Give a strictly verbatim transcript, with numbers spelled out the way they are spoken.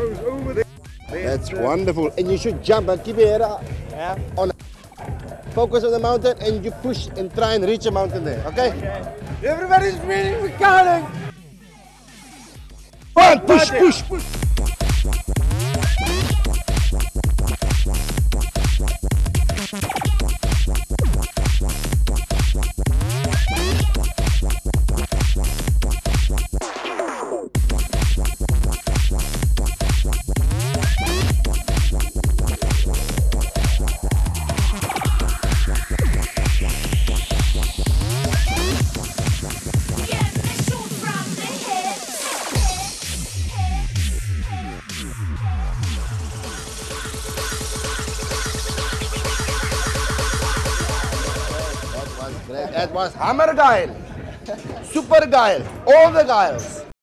goes over there. That's wonderful. And you should jump and keep your head up. Yeah. On. Focus on the mountain and you push and try and reach a mountain there. Okay? Okay. Everybody's ready, we're counting. One, push, push, push. That was hammer geil, super geil, all the geils.